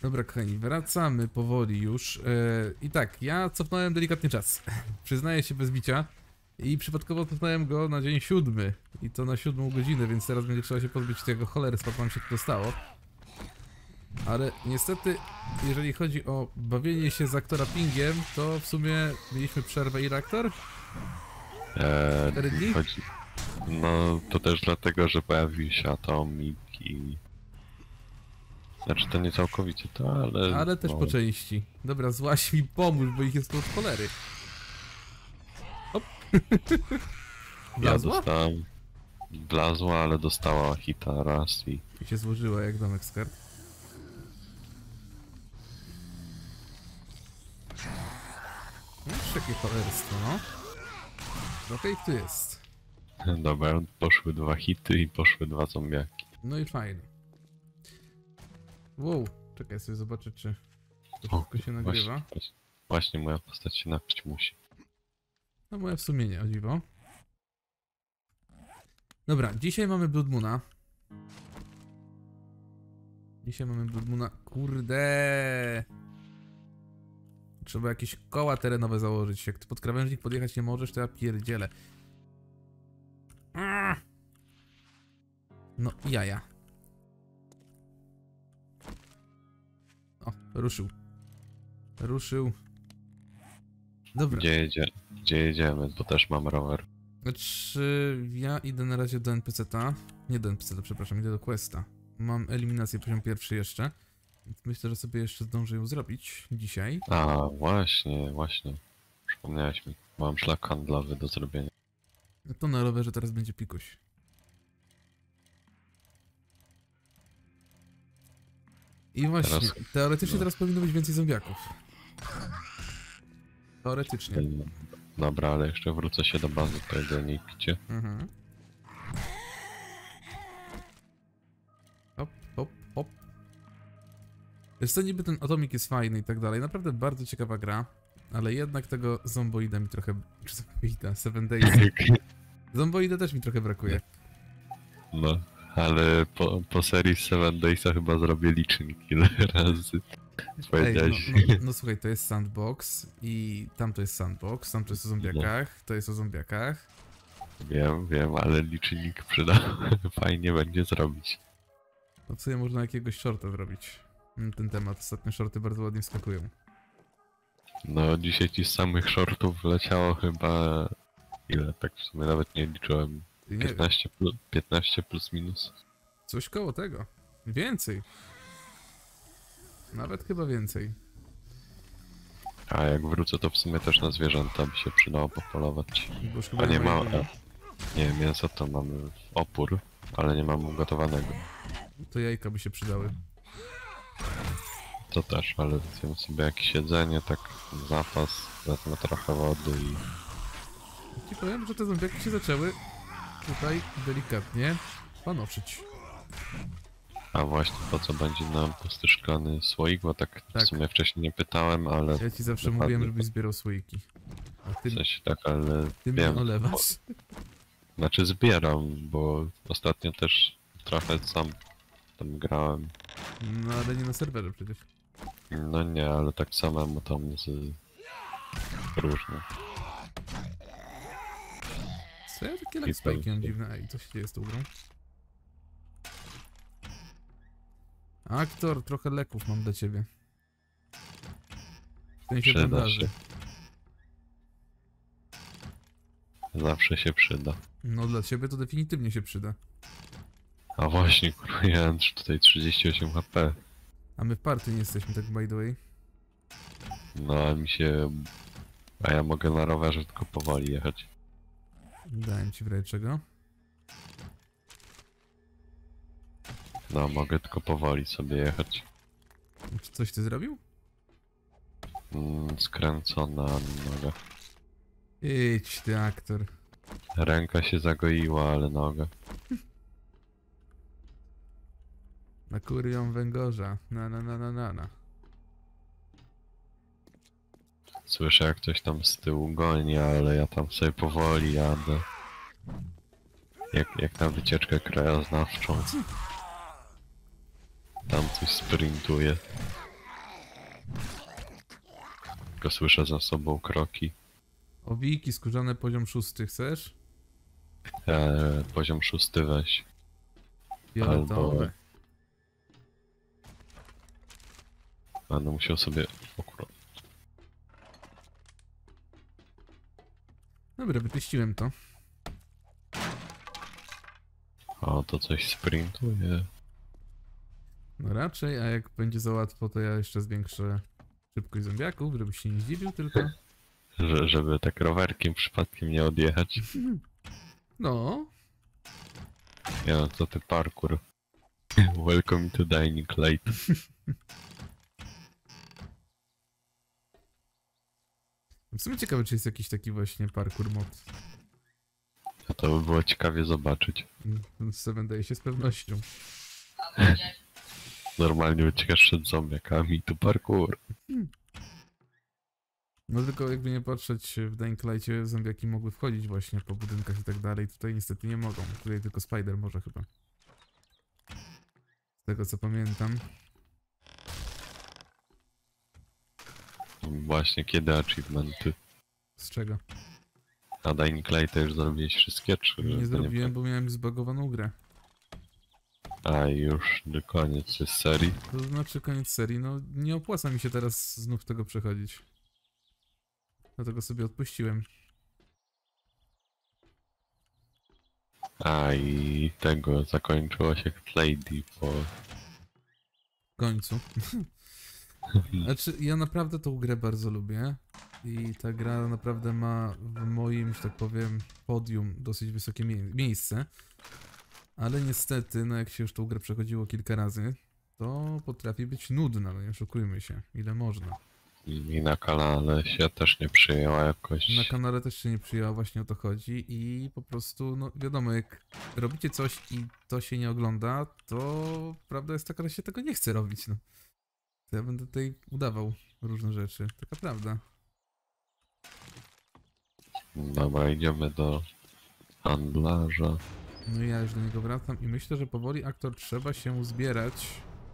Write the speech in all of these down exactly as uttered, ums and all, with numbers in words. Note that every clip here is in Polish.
Dobra, kochani, wracamy powoli już. Yy, I tak, ja cofnąłem delikatnie czas. Przyznaję się bez bicia. I przypadkowo cofnąłem go na dzień siódmy. I to na siódmą godzinę, więc teraz będzie trzeba się pozbyć tego cholery, spadł nam się to dostało. Ale niestety, jeżeli chodzi o bawienie się z aktora pingiem, to w sumie mieliśmy przerwę i reaktor? Eee, cztery dni? chodzi... No to też dlatego, że pojawił się atomik i... Znaczy to nie całkowicie to, ale... Ale też no, po części. Dobra, złaś mi pomóż, bo ich jest tu od cholery. Hop. ja Wlazła? dostałem... Wlazła, ale dostała hita raz i... I się złożyła jak domek z kart. No już jakie cholerstwo, no. Okej, okay, tu jest. Dobra, poszły dwa hity i poszły dwa zombiaki. No i fajnie. Wow, czekaj sobie zobaczę, czy to O, wszystko się nagrywa. Właśnie, właśnie moja postać się napić musi. No moja w sumie nie, o dziwo. Dobra, dzisiaj mamy Blood Moona. Dzisiaj mamy Blood Moona. Kurde. Trzeba jakieś koła terenowe założyć. Jak ty pod krawężnik podjechać nie możesz, to ja pierdzielę. No, jaja. O, ruszył. Ruszył. Dobra. Gdzie, jedzie, gdzie jedziemy? Bo też mam rower. Znaczy, ja idę na razie do N P C-ta. Nie do N P C-ta, przepraszam, idę do Questa. Mam eliminację poziom pierwszy jeszcze. Więc myślę, że sobie jeszcze zdążę ją zrobić dzisiaj. A, właśnie, właśnie. Przypomniałeś mi. Mam szlak handlowy do zrobienia. No to na rowerze teraz będzie pikuś. I właśnie, Teraz- teoretycznie no. teraz powinno być więcej zombiaków. Teoretycznie. Dobra, ale jeszcze wrócę się do bazy, tego nie picie. Mhm. Hop, hop, hop. Wiesz co, niby ten atomik jest fajny i tak dalej. Naprawdę bardzo ciekawa gra. Ale jednak tego zomboida mi trochę... Czy zomboida? Seven Days. Zomboida też mi trochę brakuje. No, ale po, po serii Seven Daysa chyba zrobię licznik ile razy. Ej, Powiedziałeś. no, no, no słuchaj, to jest sandbox i tam to jest sandbox, tam to jest o zombiakach, to jest o zombiakach. Wiem, wiem, ale licznik przyda. Fajnie będzie zrobić. No w sumie można jakiegoś shorta zrobić na ten temat. Ostatnio shorty bardzo ładnie wskakują. No, dzisiaj ci z samych shortów leciało chyba... Ile? Tak w sumie nawet nie liczyłem. I nie wiem, piętnaście plus, piętnaście plus minus. coś koło tego. Więcej. Nawet chyba więcej. A jak wrócę, to w sumie też na zwierzęta by się przydało popolować. Bo już chyba A nie ma... jedzenia. Nie, mięso to mamy opór, ale nie mam ugotowanego. To jajka by się przydały. To też, ale zjem sobie jakieś jedzenie, tak zapas, wezmę trochę wody i... Ci powiem, że te zombiaki się zaczęły tutaj delikatnie panoszyć. A właśnie, po co będzie nam postyszkany słoik, bo tak, Tak. w sumie wcześniej nie pytałem, ale... Ja ci zawsze Dokładnie. mówiłem, żebyś zbierał słoiki. A W ty, sensie tak, ale ty mnie wiem, olewasz. bo, znaczy zbieram, bo ostatnio też trochę sam tam grałem. No ale nie na serwerze przecież. No nie, ale tak samemu tam z... różne. Co ja takie I lifespike'i mam to- dziwne? Ej, co się dzieje z tą grą? Aktor, trochę leków mam dla ciebie. W sensie Przyda bandaży. się. Zawsze się przyda. No dla ciebie to definitywnie się przyda. A właśnie, kurwa, ja mam tutaj trzydzieści osiem H P. A my w party nie jesteśmy, tak by the way. No a mi się... A ja mogę na rowerze tylko powoli jechać. Dałem ci w razie czego. No, mogę tylko powoli sobie jechać. Czy coś ty zrobił? Mm, skręcona noga. Idź ty aktor. Ręka się zagoiła, ale noga. Na kurią węgorza. Na na na na na na. Słyszę jak ktoś tam z tyłu goni, ale ja tam sobie powoli jadę. Jak, jak na wycieczkę krajoznawczą. Tam coś sprintuje. Tylko słyszę za sobą kroki. Owiki skórzane poziom szósty, chcesz? Eee, poziom szósty weź. Fioletowe. Będę musiał sobie... O kurwa. Dobra, wyczyściłem to. O, to coś sprintuje. No raczej, a jak będzie za łatwo, to ja jeszcze zwiększę szybkość zombiaków, żebyś się nie zdziwił tylko. Że, żeby tak rowerkiem przypadkiem nie odjechać. No, Ja, no to ty parkour. Welcome to Dying Light. w sumie ciekawe, czy jest jakiś taki właśnie parkour mod. A to by było ciekawie zobaczyć. Seven daje się z pewnością. Normalnie uciekasz przed zombiakami, tu parkour. No tylko jakby nie patrzeć, w Dying Light'cie zombiaki mogły wchodzić właśnie po budynkach i tak dalej. Tutaj niestety nie mogą. Tutaj tylko Spider może chyba. Z tego co pamiętam. Właśnie kiedy achievementy? Z czego? A Dying Light już zrobiłeś wszystkie, czy... Nie to zrobiłem, bo miałem zbagowaną grę. A już koniec jest serii. To znaczy koniec serii. No nie opłaca mi się teraz znów tego przechodzić. Dlatego sobie odpuściłem. A i tego zakończyło się Lady po... W końcu. Znaczy, ja naprawdę tą grę bardzo lubię. I ta gra naprawdę ma w moim, że tak powiem, podium dosyć wysokie mie miejsce. Ale niestety, no jak się już tą grę przechodziło kilka razy, to potrafi być nudna, no nie oszukujmy się, ile można. I na kanale się też nie przyjęła jakoś. Na kanale też się nie przyjęła, właśnie o to chodzi i po prostu, no wiadomo, jak robicie coś i to się nie ogląda, to prawda jest taka, że się tego nie chce robić, no. To ja będę tutaj udawał różne rzeczy, taka prawda. Dobra, idziemy do handlarza. No i ja już do niego wracam i myślę, że powoli aktor trzeba się zbierać.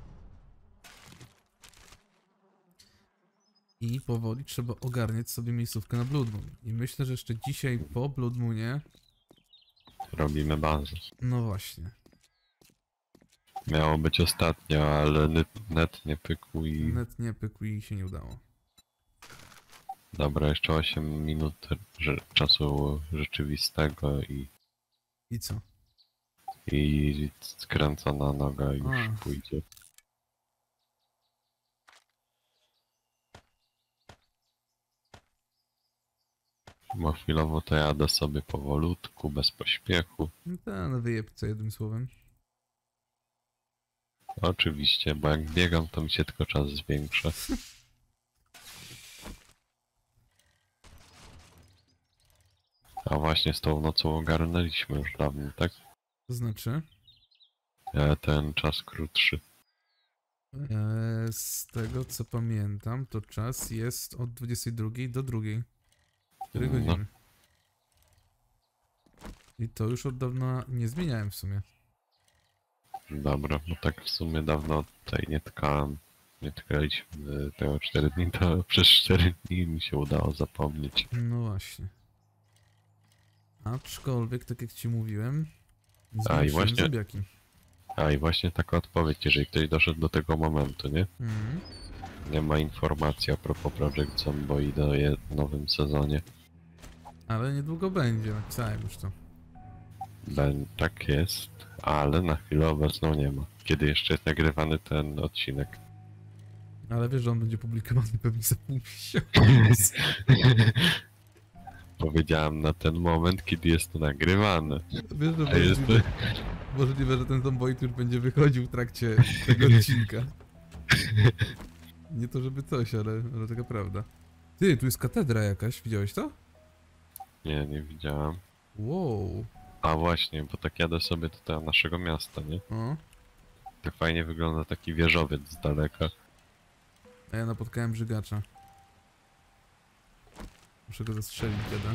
I powoli trzeba ogarniać sobie miejscówkę na Blood Moon. I myślę, że jeszcze dzisiaj po Blood Moonie... Robimy bazę. No właśnie. Miało być ostatnio, ale net, net nie pykł i... Net nie pykł i się nie udało. Dobra, jeszcze osiem minut że, czasu rzeczywistego i... I co? I skręcona noga już A. pójdzie. Bo chwilowo to jadę sobie powolutku, bez pośpiechu. No ten wyjeb co jednym słowem. Oczywiście, bo jak biegam, to mi się tylko czas zwiększa. A właśnie z tą nocą ogarnęliśmy już dawno, tak? To znaczy? E, ten czas krótszy. Eee, z tego co pamiętam, to czas jest od dwudziestej drugiej do drugiej. cztery No. godziny. I to już od dawna nie zmieniałem w sumie. Dobra, bo tak w sumie dawno tutaj nie tkałem. Nie tkaliśmy tego cztery dni, to przez cztery dni mi się udało zapomnieć. No właśnie. Aczkolwiek, tak jak ci mówiłem, A, i zwiększyłem właśnie- zombiaki. A i właśnie taka odpowiedź, jeżeli ktoś doszedł do tego momentu, nie? Mhm. Nie ma informacji a propos Project Zomboid o je- nowym sezonie. Ale niedługo będzie, napisałem już to. Ben, tak jest, ale na chwilę obecną nie ma. Kiedy jeszcze jest nagrywany ten odcinek? Ale wiesz, że on będzie publikowany pewnie za pół miesiąca. Powiedziałem na ten moment, kiedy jest to nagrywane. Wiesz, że A jest to... możliwe, możliwe, że ten Zomboid już będzie wychodził w trakcie tego odcinka. Nie to żeby coś, ale, ale taka prawda. Ty, tu jest katedra jakaś, widziałeś to? Nie, nie widziałem. Wow. A właśnie, bo tak jadę sobie tutaj do naszego miasta, nie? O, Tak fajnie wygląda taki wieżowiec z daleka. a ja napotkałem żygacza. Muszę go zastrzelić, dziada.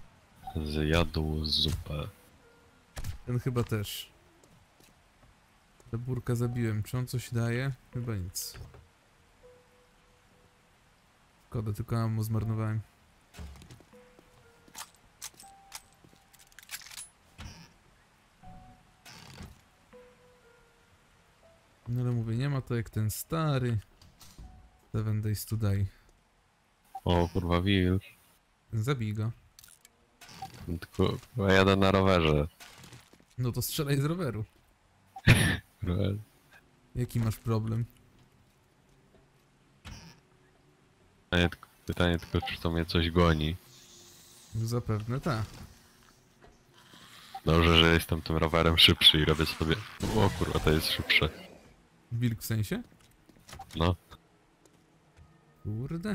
Zjadł zupę. Ten chyba też. Ta burka zabiłem. Czy on coś daje? Chyba nic. Szkoda, tylko ammo zmarnowałem. No ale mówię, nie ma to jak ten stary Seven Days to Die. O kurwa, wilk. Zabij go. Tylko kurwa, jadę na rowerze. No to strzelaj z roweru. Kurwa. Jaki masz problem? Pytanie, tylko- pytanie tylko, czy to mnie coś goni. Zapewne tak. Dobrze, że jestem tym rowerem szybszy i robię sobie... O kurwa, to jest szybsze. Wilk w sensie? No. Kurde.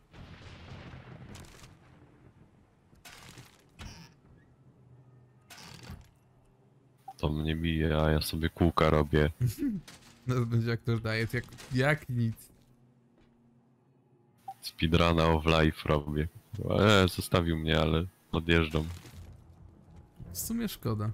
To mnie bije, a ja sobie kółka robię. No będzie aktor diet, jak, jak nic. Speedruna of life robię. E, zostawił mnie, ale odjeżdżam. W sumie szkoda.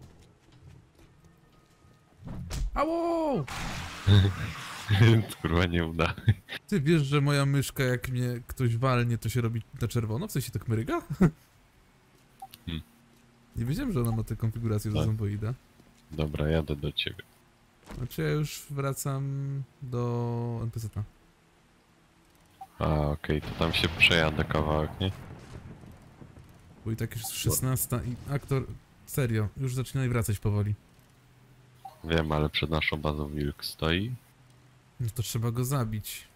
Ało! Kurwa, nie uda. Ty wiesz, że moja myszka, jak mnie ktoś walnie, to się robi na czerwono? W sensie tak mryga? Hmm. Nie wiedziałem, że ona ma tę konfigurację do Tak. zomboida. Dobra, jadę do ciebie. Znaczy ja już wracam do N P C-ta. A, okej, to tam się przejadę kawałek, nie? Bo i tak już szesnasta i aktor... Serio, już zaczynaj wracać powoli. Wiem, ale przed naszą bazą wilk stoi. No to trzeba go zabić.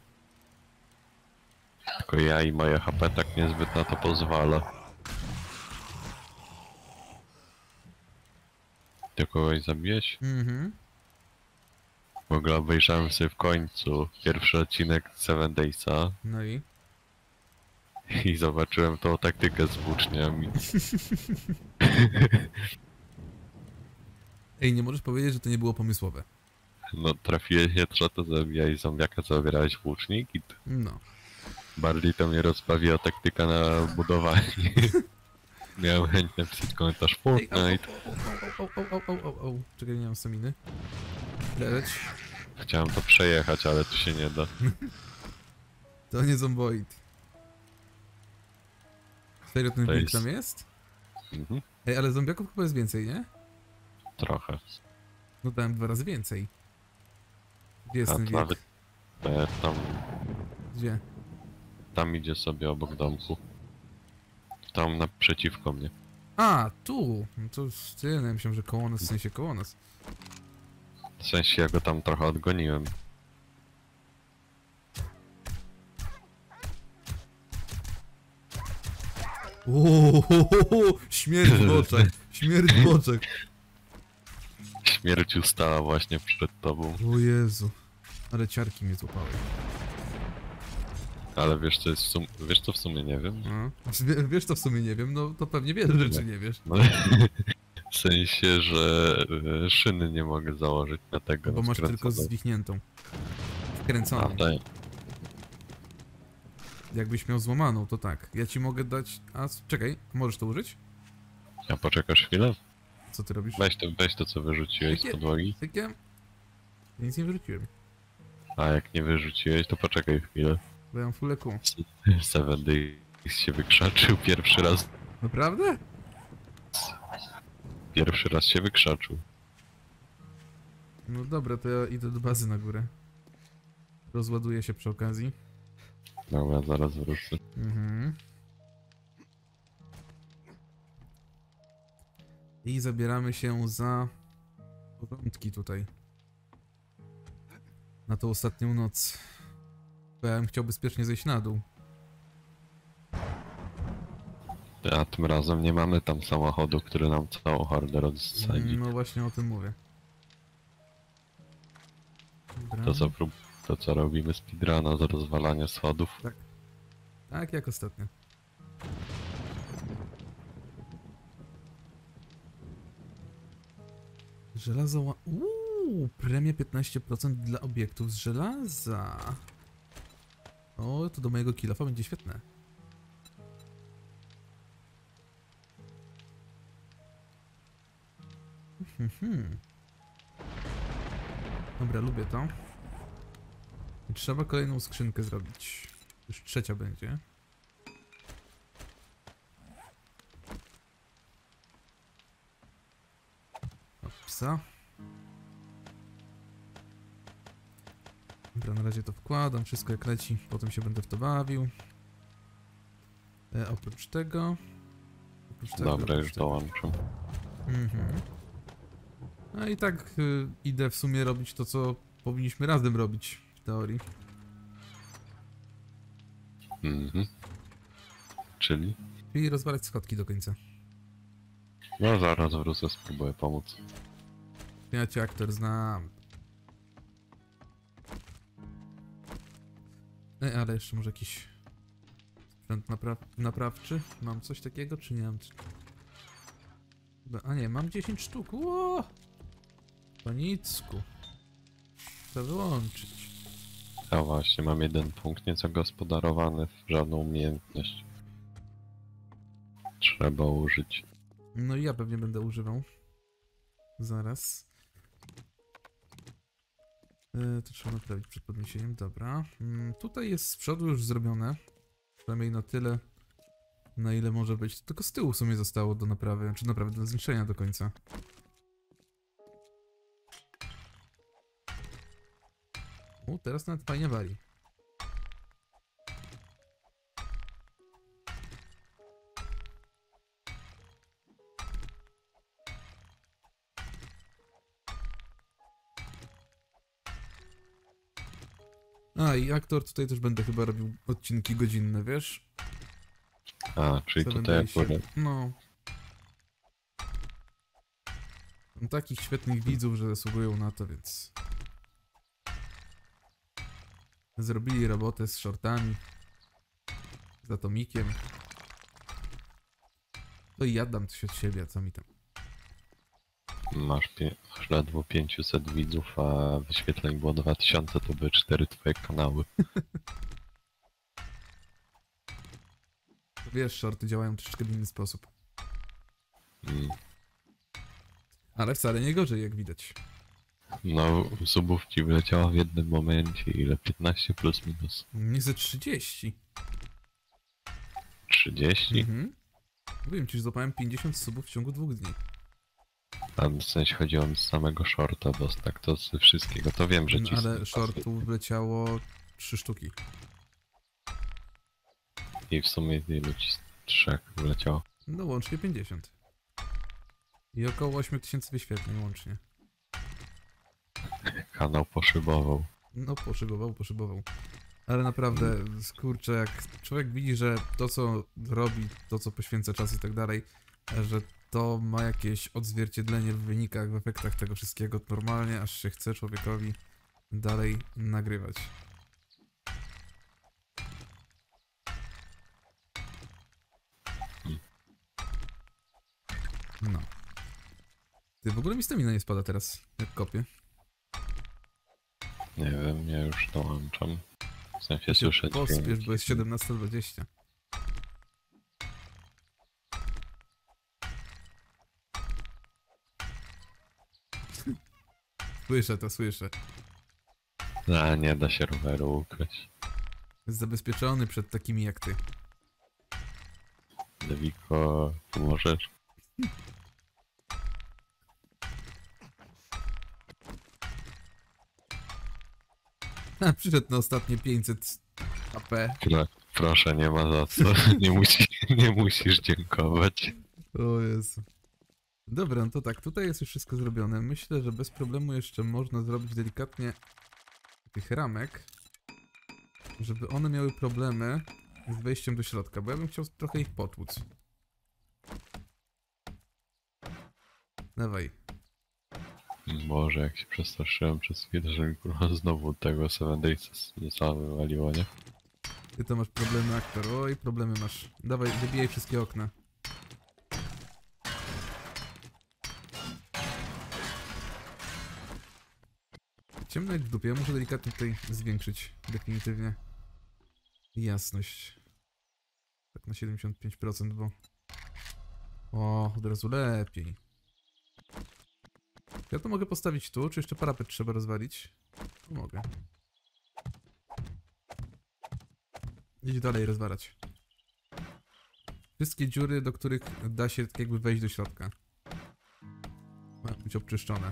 Tylko ja i moje H P tak niezbyt na to pozwala. Ty kogoś zabiłeś? Mhm. W ogóle obejrzałem sobie w końcu pierwszy odcinek Seven Daysa No i? i zobaczyłem tą taktykę z włóczniami. Ej, nie możesz powiedzieć, że to nie było pomysłowe. No trafiłeś nie trzeba to zabijać zombiaka, co zabierałeś włócznik i t- No. bardziej to mnie rozbawiła taktyka na budowanie. Miałem chęć napisać komentarz Ej, au, Fortnite. au, au, au, au, au, au. Czekaj, nie mam staminy. Leć. Chciałem to przejechać, ale tu się nie da. To nie zomboid. Serio ten To wilk jest- tam jest? Mhm. Ej, ale zombiaków chyba jest więcej, nie? Trochę. No dałem dwa razy więcej. Gdzie jest A ten to wilk? nawet e, tam, Gdzie? tam idzie sobie obok domku. Tam naprzeciwko mnie. A, tu! No to już ty, no ja myślałem, że koło nas, w sensie koło nas. W sensie ja go tam trochę odgoniłem. Ohohoho, śmierć w oczach, śmierć w oczach. Śmierć ustała właśnie przed tobą. O Jezu, ale ciarki mnie złapały. Ale wiesz co jest w sum... Wiesz co w sumie nie wiem? No. Znaczy, wie- wiesz to w sumie nie wiem, no to pewnie wiele rzeczy nie wiesz. No, w sensie, że e, szyny nie mogę założyć na tego. Bo masz tylko skręconą. zwichniętą. A, Wkręconą. tak. Jakbyś miał złamaną, to tak. Ja ci mogę dać... A, s- czekaj, możesz to użyć? A poczekasz chwilę? Co ty robisz? Weź to, weź to co wyrzuciłeś z Jakie? podłogi. Tak ja... Ja nic nie wyrzuciłem, A jak nie wyrzuciłeś, to poczekaj chwilę. bo ja mam full E Q. Seven Days się wykrzaczył pierwszy raz. Naprawdę? Pierwszy raz się wykrzaczył. No dobra, to ja idę do bazy na górę. Rozładuję się przy okazji. Dobra, zaraz wrócę. Mhm. I zabieramy się za porządki tutaj. Na tą ostatnią noc. Bo ja bym chciał bezpiecznie zejść na dół. A tym razem nie mamy tam samochodu, który nam całą hordę rozsadzi. No właśnie o tym mówię. Dobra. To co, prób... to co robimy speedruna z rozwalania schodów. Tak. Tak jak ostatnio. Żelazo... ła- Uuu, premia piętnaście procent dla obiektów z żelaza. O, to do mojego kilofa będzie świetne. Hmm, hmm. Dobra, lubię to. I trzeba kolejną skrzynkę zrobić. Już trzecia będzie. Opsa. Dobra, na razie to wkładam, wszystko jak leci, potem się będę w to bawił. E, oprócz tego... Oprócz tego Dobra, oprócz już tego. dołączam. Mhm. No i tak y, idę w sumie robić to, co powinniśmy razem robić w teorii. Mhm. Czyli? Czyli rozwalać schodki do końca. No zaraz wrócę, spróbuję pomóc. Ja cię aktor znam. E, ale jeszcze może jakiś sprzęt napraw naprawczy? Mam coś takiego, czy nie mam? Chyba- A nie, mam dziesięć sztuk. Ło! Panicku. Trzeba wyłączyć. A właśnie, mam jeden punkt niezagospodarowany w żadną umiejętność. Trzeba użyć. No i ja pewnie będę używał. Zaraz. E, to trzeba naprawić przed podniesieniem, dobra. Mm, tutaj jest z przodu już zrobione. Przynajmniej na tyle, na ile może być. Tylko z tyłu w sumie zostało do naprawy, czy naprawy do zniszczenia do końca. U, teraz nawet fajnie wali. A, i aktor tutaj też będę chyba robił odcinki godzinne, wiesz? A, czyli Seven tutaj Daysie. akurat. No. Mam takich świetnych widzów, że zasługują na to, więc... Zrobili robotę z shortami. Z atomikiem. To i ja dam coś od siebie, a co mi tam. Masz, pie- masz ledwo pięćset widzów, a wyświetleń było dwa tysiące, to były cztery twoje kanały. Wiesz, shorty działają troszeczkę w inny sposób. Mm. Ale wcale nie gorzej, jak widać. No, subów ci wyleciało w jednym momencie, ile? piętnaście plus minus? Nie ze trzydzieści. trzydzieści? Mhm. Mówiłem ci, że złapałem pięćdziesiąt subów w ciągu dwóch dni. A w sensie chodziło mi z samego shorta, bo tak to z wszystkiego, to wiem, że ci... No, ale shortów wleciało trzy sztuki. I w sumie ilu ci z trzech wyleciało? No łącznie pięćdziesiąt. I około osiem tysięcy wyświetleń łącznie. Kanał poszybował. No poszybował, poszybował. Ale naprawdę, skurczę, jak człowiek widzi, że to co robi, to co poświęca czas i tak dalej, że to ma jakieś odzwierciedlenie w wynikach, w efektach tego wszystkiego, normalnie aż się chce człowiekowi dalej nagrywać. No. Ty, w ogóle mi stamina nie spada teraz, jak kopię. Nie wiem, ja już dołączam. W sensie słyszę Pospiesz, dźwięki. bo jest siedemnasta dwadzieścia. Słyszę to, słyszę. A, nie da się roweru ukraść. Jest zabezpieczony przed takimi jak ty. Lewiko, pomożesz? A, przyszedł na ostatnie pięćset A P. Pro, proszę, nie ma za co. Nie, musi, nie musisz dziękować. O Jezu. Dobra, no to tak, tutaj jest już wszystko zrobione. Myślę, że bez problemu jeszcze można zrobić delikatnie tych ramek, żeby one miały problemy z wejściem do środka, bo ja bym chciał trochę ich potłuc. Dawaj. Boże, jak się przestraszyłem przez chwilę, że mi kurwa znowu tego Seven Daysa całe wywaliło, nie? Ty to masz problemy, aktor. Oj, problemy masz. Dawaj, wybijaj wszystkie okna. Ciemno jak w dupie. Ja muszę delikatnie tutaj zwiększyć definitywnie jasność. Tak na siedemdziesiąt pięć procent, bo... O, od razu lepiej. Ja to mogę postawić tu, czy jeszcze parapet trzeba rozwalić? No mogę. Idź dalej rozwalać. Wszystkie dziury, do których da się tak jakby wejść do środka. Mają być obczyszczone.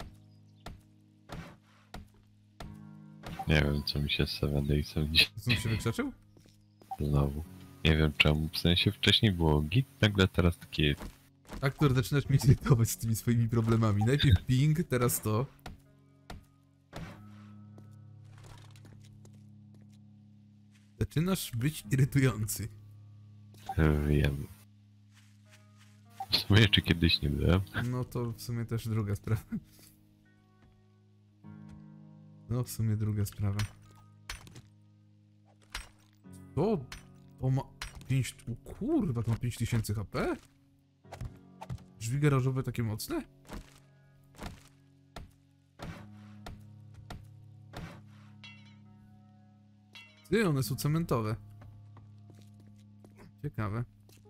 Nie wiem, co mi się z Seven Daysem dzieje Znów się wykrzaczył? znowu. Nie wiem czemu, w sensie wcześniej było git, nagle teraz takie... Aktor, zaczynasz mnie irytować z tymi swoimi problemami. Najpierw ping, teraz to. Zaczynasz być irytujący. Wiem. W sumie czy kiedyś nie byłem? No to w sumie też druga sprawa. No w sumie druga sprawa. To... To ma... pięć... O kurwa, to ma pięć tysięcy H P? Drzwi garażowe takie mocne? Ty, one są cementowe. Ciekawe.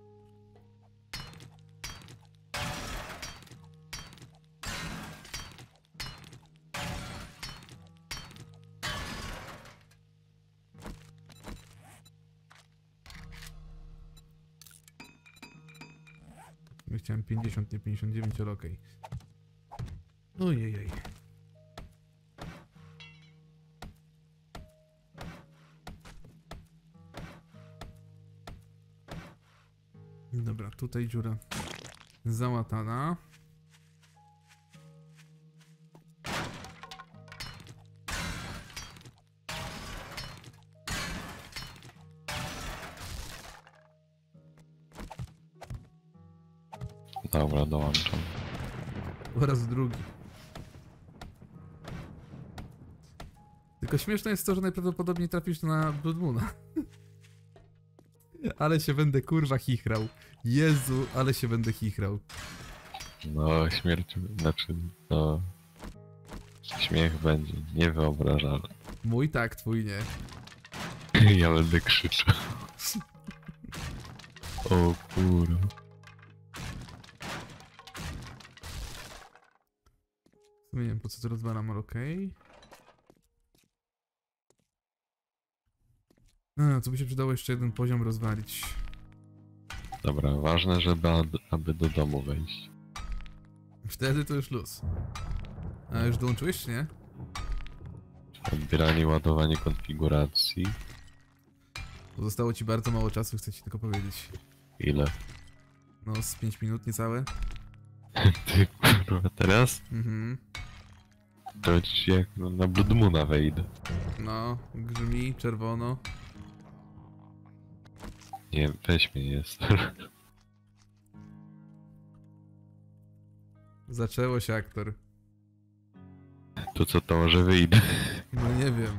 Ja chciałem pięćdziesiąt, nie pięćdziesiąt dziewięć, ale okej. Ojejej. Dobra, tutaj dziura załatana. Dobra, dołączam. Po raz drugi. Tylko śmieszne jest to, że najprawdopodobniej trafisz na Blood Moona. Ale się będę kurwa chichrał. Jezu, ale się będę chichrał. No, śmierć, znaczy, no... Śmiech będzie niewyobrażalny. Mój tak, twój nie. Ja będę krzyczał. O kurwa. W sumie nie wiem po co to rozwalam, ale okej. A, co by się przydało jeszcze jeden poziom rozwalić. Dobra, ważne, żeby ad- aby do domu wejść. Wtedy to już luz. A już dołączyłeś, czy nie? Odbieranie, ładowanie konfiguracji. Pozostało ci bardzo mało czasu, chcę ci tylko powiedzieć. Ile? No, z pięć minut niecałe. Ty kurwa, teraz? Mhm. To ci jak no, na Blood Moona wejdę. No, grzmi, czerwono. Nie, weź mnie jest. Zaczęło się, aktor. To co to może wyjdę? No nie wiem.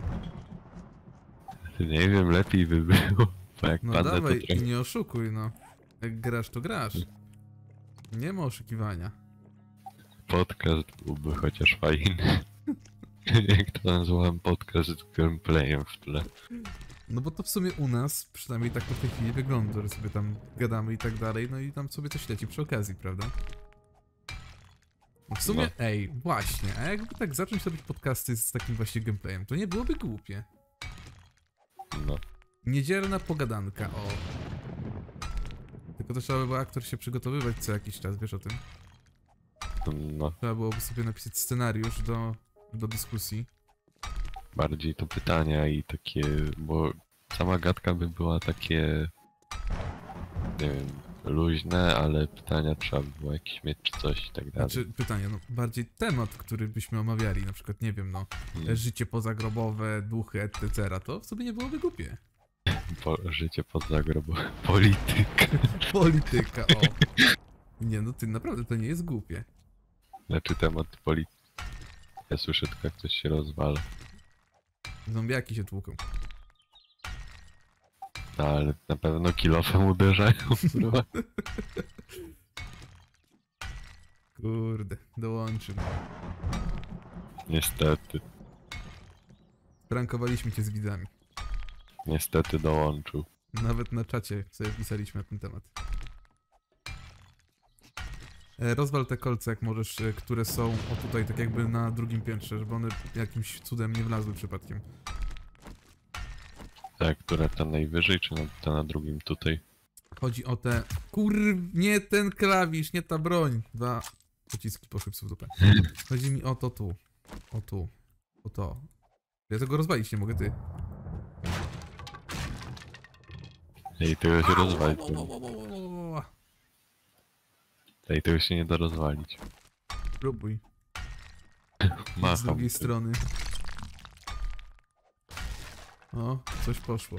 Nie wiem, lepiej by było. Bo jak No padnę, dawaj to i trochę... nie oszukuj, no. Jak grasz, to grasz. Nie ma oszukiwania. Podcast byłby chociaż fajny. Jak to nazwałem, podcast z gameplayem w tle. No bo to w sumie u nas, przynajmniej tak to w tej chwili wygląda, że sobie tam gadamy i tak dalej, no i tam sobie coś leci przy okazji, prawda? No w sumie, No. ej, właśnie, a jakby tak zacząć robić podcasty z takim właśnie gameplayem, to nie byłoby głupie. No. Niedzielna pogadanka, o. Tylko to trzeba by było aktor się przygotowywać co jakiś czas, wiesz o tym? No. Trzeba byłoby sobie napisać scenariusz do, do dyskusji. Bardziej to pytania i takie, bo sama gadka by była takie, nie wiem, luźne, ale pytania trzeba by było jakieś mieć czy coś i tak dalej. Znaczy, pytanie, no bardziej temat, który byśmy omawiali, na przykład, nie wiem, no, Mm. życie pozagrobowe, duchy, et cetera, to w sobie nie byłoby głupie. Po, życie pozagrobowe, polityka. Polityka, o. Nie, no ty naprawdę to nie jest głupie. Znaczy temat polityki. Ja słyszę tylko jak ktoś się rozwala. Zombiaki się tłuką. No ale na pewno kilofem uderzają, kurwa. Kurde, dołączył. Niestety. Prankowaliśmy cię z widzami. Niestety dołączył. Nawet na czacie sobie pisaliśmy na ten temat. E, rozwal te kolce, jak możesz, e, które są o tutaj, tak jakby na drugim piętrze, żeby one jakimś cudem nie wlazły przypadkiem. Tak, które ta najwyżej, czy na, ta na drugim tutaj? Chodzi o te... Kur... nie ten klawisz, nie ta broń. Dwa pociski poszły w dupę. Chodzi mi o to tu. O tu. O to. Ja tego rozwalić nie mogę, ty. Ej, tego się rozwalić. Au, au, au, au, au, au. Ej, tego się nie da rozwalić. Próbuj. Z Macham. drugiej strony. O, coś poszło.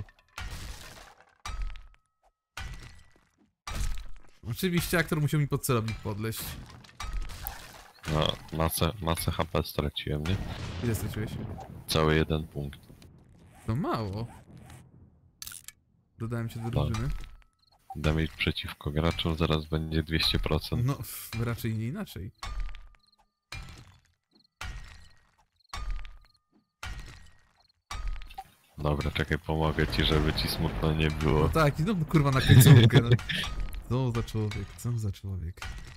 Oczywiście aktor musiał mi pod celownik podleść. No, masę, masę H P straciłem, nie? Ile straciłeś? Cały jeden punkt. To mało. Dodałem cię do drużyny. Damage przeciwko graczom zaraz będzie dwieście procent. No, f, raczej nie inaczej. Dobra, czekaj, pomogę ci, żeby ci smutno nie No było. tak, i no kurwa na końcówkę. No. Co za człowiek, co za człowiek.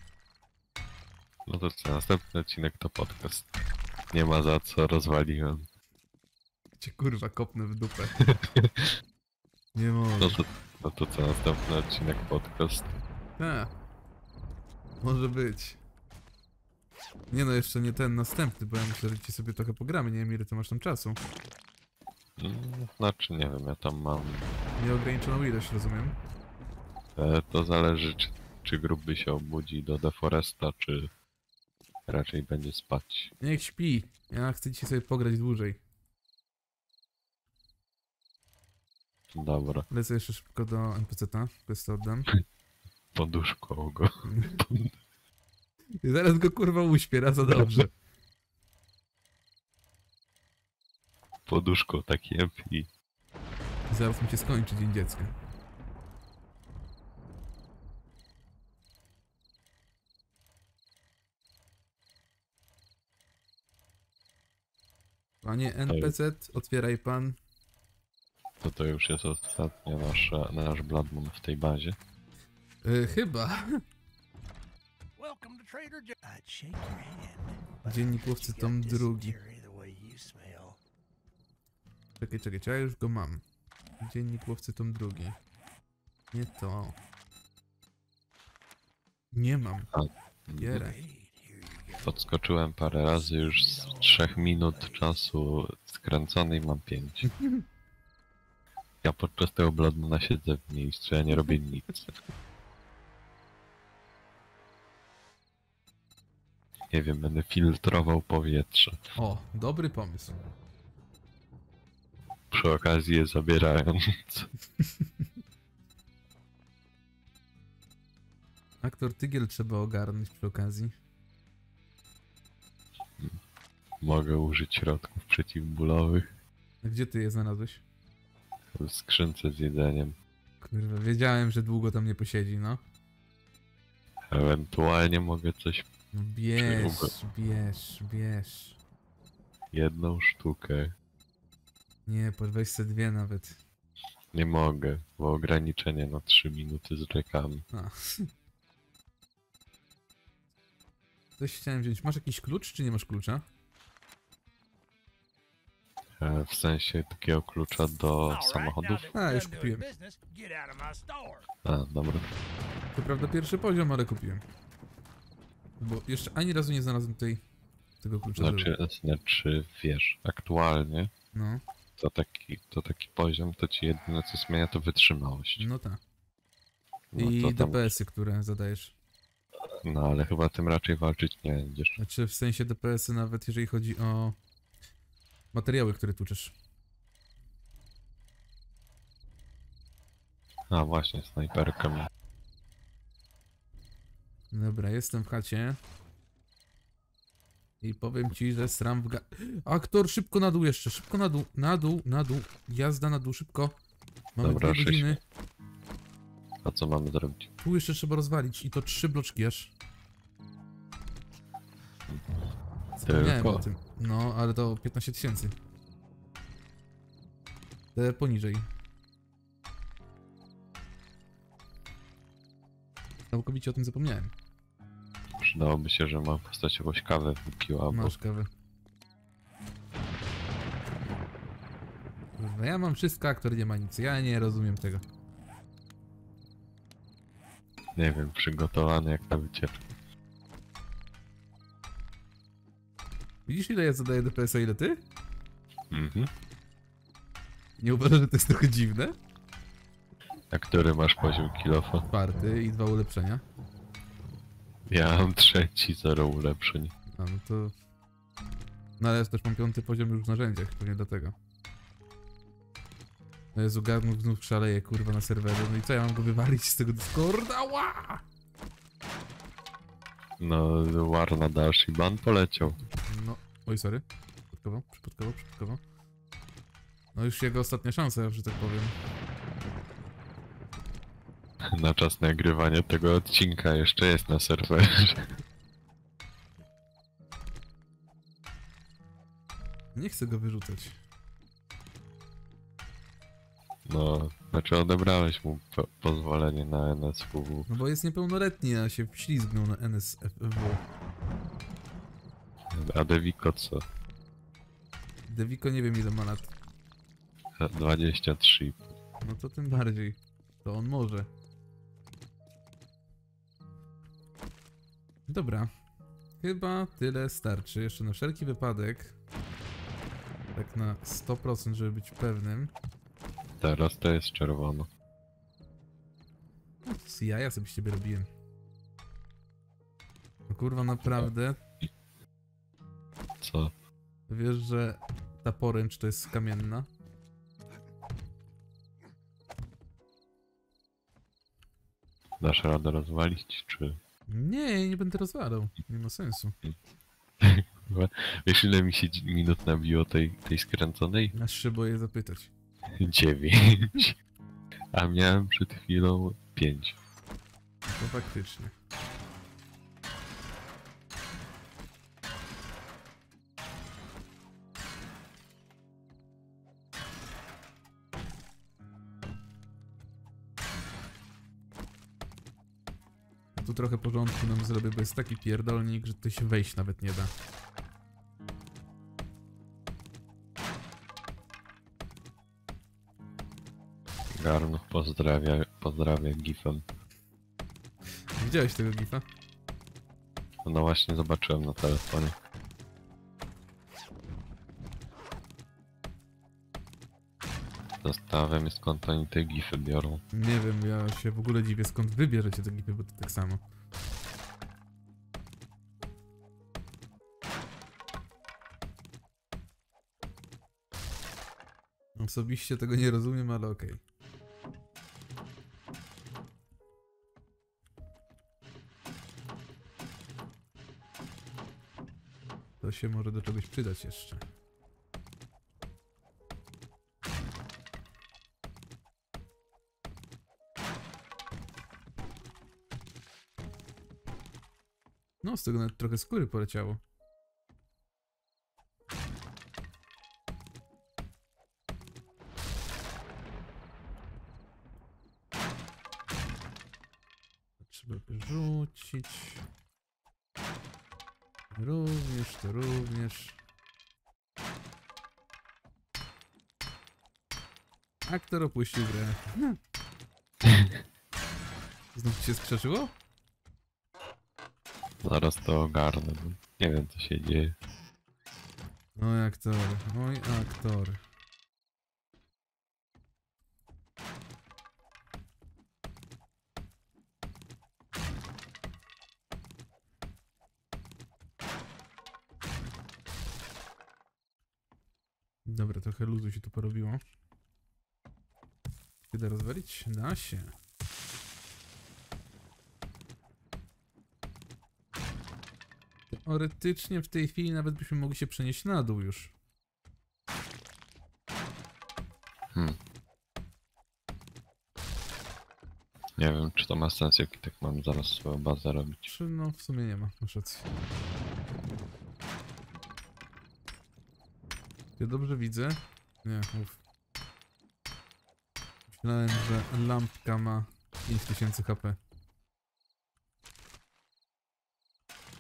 No to co, następny odcinek to podcast. Nie ma za co, rozwaliłem. Cię kurwa kopnę w dupę. Nie mogę. No to, no to co, następny odcinek podcast. A, może być. Nie no, jeszcze nie ten następny, bo ja myślę, że ci sobie trochę pogramy, nie wiem ile ty masz tam czasu. Mm, Znaczy, nie wiem, ja tam mam... Nieograniczoną ilość, rozumiem. E, to zależy, czy, czy gruby się obudzi do Deforesta, czy raczej będzie spać. Niech śpi, ja chcę dzisiaj sobie pograć dłużej. Dobra, Lecę jeszcze szybko do N P C-ta, quest oddam. poduszką go. I zaraz go kurwa uśpię, raz za dobrze. Poduszką taki M P. Zaraz mi się skończy Dzień Dziecka. Panie N P C, otwieraj pan. To to już jest ostatnia nasza, nasz Bloodmoon w tej bazie. Yy, chyba. Welcome to Trader Joe. I'd shake your hand. Dziennik łowcy You tom got drugi. dysentery the way you smell. Czekaj, czekaj, ja już go mam. Dziennik łowcy tom drugi. Nie to. Nie mam. Bierę. Wait, here you go. Podskoczyłem parę razy, już z trzech minut czasu skręconej mam pięć. Ja podczas tego Bloodmoona siedzę w miejscu, ja nie robię nic. Nie wiem, będę filtrował powietrze. O, dobry pomysł. Przy okazji je zabierając. Aktor Tygiel trzeba ogarnąć przy okazji. Mogę użyć środków przeciwbólowych A gdzie ty je znalazłeś? w skrzynce z jedzeniem. Kurwa, wiedziałem, że długo tam nie posiedzi, no. Ewentualnie mogę coś, No bierz, bierz, bierz. jedną sztukę. Nie, weź se dwie nawet. Nie mogę, bo ograniczenie na trzy minuty z rzekami. A. Coś chciałem wziąć. Masz jakiś klucz, czy nie masz klucza? E, W sensie takiego klucza do All right, samochodów. now that A, we're już done doing kupiłem. business, get out of my store. A, dobra. To prawda pierwszy poziom, ale kupiłem. Bo jeszcze ani razu nie znalazłem tutaj tego klucza. Znaczy, znaczy wiesz, aktualnie No, to taki, to taki poziom, to ci jedyne co zmienia to wytrzymałość. no tak. No I to tam, D P S-y, które zadajesz. no ale chyba tym raczej walczyć nie będziesz. Znaczy w sensie D P S-y nawet jeżeli chodzi o materiały, które tłuczesz. A właśnie, snajperką. Dobra, jestem w chacie. I powiem ci, że sram w ga... Aktor, szybko na dół jeszcze, szybko na dół, na dół, na dół. Jazda na dół, szybko. Mamy Dobra, dwie godziny. A co mamy zrobić? Tu jeszcze trzeba rozwalić i to trzy bloczki aż. Zapomniałem Tylko? o tym. No, ale to piętnaście tysięcy. Te poniżej. Całkowicie o tym zapomniałem. Przydałoby się, że ma postać jakąś kawę wypiła, bo Masz kawę. Kurwa, ja mam wszystko, aktor nie ma nic. Ja nie rozumiem tego. nie wiem, przygotowany jak na wycieczkę. Widzisz, ile ja zadaję D P S-a, ile ty? Mhm. Nie uważasz, że to jest trochę dziwne? A który masz poziom kilofa? Czwarty i dwa ulepszenia. Ja mam trzeci, zero ulepszeń. A no to... No ale ja też mam piąty poziom już w narzędziach, pewnie dlatego. No Jezu, Garnów znów szaleje, kurwa, na serwerze. No i co, ja mam go wywalić z tego Discorda? Ła! No, War na Dash i ban poleciał. No, oj, sorry. Przypadkowo, przypadkowo, przypadkowo. No już jego ostatnia szansa, że tak powiem. Na czas nagrywania tego odcinka jeszcze jest na serwerze. Nie chcę go wyrzucać. No, znaczy odebrałeś mu po pozwolenie na N S W W. No bo jest niepełnoletni, a się wślizgnął na N S F W. A Deviko co? Deviko nie wiem ile ma lat. dwadzieścia trzy. No to tym bardziej. To on może. Dobra. Chyba tyle starczy. Jeszcze na wszelki wypadek. Tak na sto procent, żeby być pewnym. Teraz to jest czerwono. No to z jaja sobie z ciebie robiłem. No kurwa, naprawdę. Co? Wiesz, że ta poręcz to jest kamienna? Dasz radę rozwalić, czy... Nie, nie będę rozwalał. Nie ma sensu. Wiesz ile mi się dzi- minut nabiło tej, tej skręconej? Aż się boję zapytać. dziewięć. A miałem przed chwilą pięć. To faktycznie. Tu trochę porządku nam zrobię, bo jest taki pierdolnik, że tutaj się wejść nawet nie da. Garnuch pozdrawia, pozdrawia gifem. Widziałeś tego gifa? No właśnie zobaczyłem na telefonie. Zastanawiam się skąd oni te gify biorą. Nie wiem, ja się w ogóle dziwię skąd wy bierzecie te gify, bo to tak samo. Osobiście tego nie rozumiem, ale okej. To się może do czegoś przydać jeszcze. No, z tego nawet trochę skóry poleciało. Trzeba wyrzucić. Również, to również. Aktor opuścił grę. Znów ci się skrzeczyło? Zaraz to ogarnę. bo Nie wiem co się dzieje. Oj, aktor, oj, aktor. Dobra, trochę luzu się tu porobiło. Kiedy rozwalić? Da się. Teoretycznie w tej chwili nawet byśmy mogli się przenieść na dół już. Hmm. Nie wiem czy to ma sens, jak i tak mam zaraz swoją bazę robić. Czy no w sumie nie ma, masz rację. Ja dobrze widzę? Nie, mów. Myślałem, że lampka ma pięć tysięcy H P.